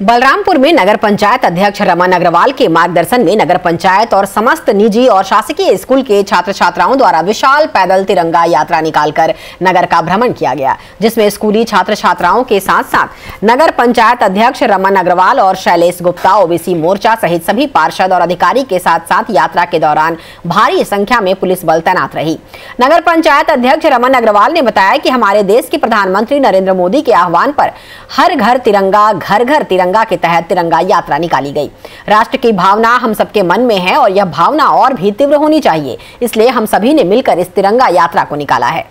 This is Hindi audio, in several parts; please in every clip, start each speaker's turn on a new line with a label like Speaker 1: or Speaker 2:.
Speaker 1: बलरामपुर में नगर पंचायत अध्यक्ष रमन अग्रवाल के मार्गदर्शन में नगर पंचायत और समस्त निजी और शासकीय स्कूल के छात्र छात्राओं द्वारा विशाल पैदल तिरंगा यात्रा निकालकर नगर का भ्रमण किया गया, जिसमें स्कूली छात्र छात्राओं के साथ साथ नगर पंचायत अध्यक्ष रमन अग्रवाल और शैलेश गुप्ता, ओबीसी मोर्चा सहित सभी पार्षद और अधिकारी के साथ साथ यात्रा के दौरान भारी संख्या में पुलिस बल तैनात रही। नगर पंचायत अध्यक्ष रमन अग्रवाल ने बताया कि हमारे देश के प्रधानमंत्री नरेंद्र मोदी के आह्वान पर हर घर तिरंगा घर घर तिरंगा के तहत तिरंगा यात्रा निकाली गई। राष्ट्र की भावना हम सबके मन में है और यह भावना और भी तीव्र होनी चाहिए, इसलिए हम सभी ने मिलकर इस तिरंगा यात्रा को निकाला है।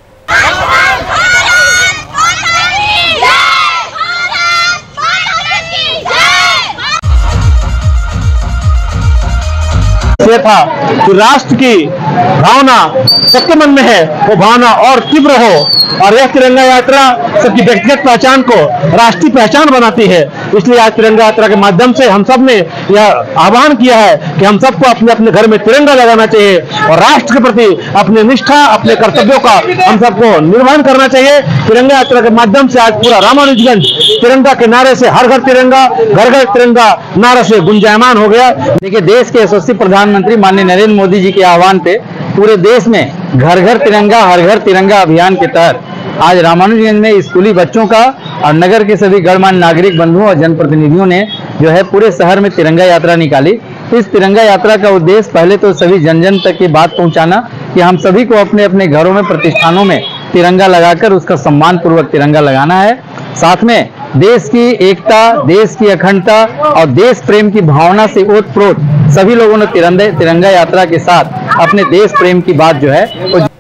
Speaker 2: ये था कि राष्ट्र की भावना सबके मन में है, वो भावना और तीव्र हो और यह तिरंगा यात्रा सबकी व्यक्तिगत पहचान को राष्ट्रीय पहचान बनाती है। इसलिए आज तिरंगा यात्रा के माध्यम से हम सब ने यह आह्वान किया है कि हम सबको अपने अपने घर में तिरंगा लगाना चाहिए और राष्ट्र के प्रति अपनी निष्ठा, अपने कर्तव्यों का हम सबको निर्वहन करना चाहिए। तिरंगा यात्रा के माध्यम से आज पूरा रामानुजगंज तिरंगा के नारे से हर घर तिरंगा घर घर तिरंगा नारे से गुंजायमान हो गया।
Speaker 3: देखिए, देश के यशस्वी प्रधानमंत्री माननीय नरेंद्र मोदी जी के आह्वान पे पूरे देश में घर घर तिरंगा हर घर तिरंगा अभियान के तहत आज रामानुजगंज में स्कूली बच्चों का और नगर के सभी गणमान्य नागरिक बंधुओं और जनप्रतिनिधियों ने जो है पूरे शहर में तिरंगा यात्रा निकाली। इस तिरंगा यात्रा का उद्देश्य पहले तो सभी जन जन तक की बात पहुंचाना कि हम सभी को अपने अपने घरों में, प्रतिष्ठानों में तिरंगा लगाकर उसका सम्मान पूर्वक तिरंगा लगाना है। साथ में देश की एकता, देश की अखंडता और देश प्रेम की भावना से ओतप्रोत सभी लोगों ने तिरंगा यात्रा के साथ अपने देश प्रेम की बात जो है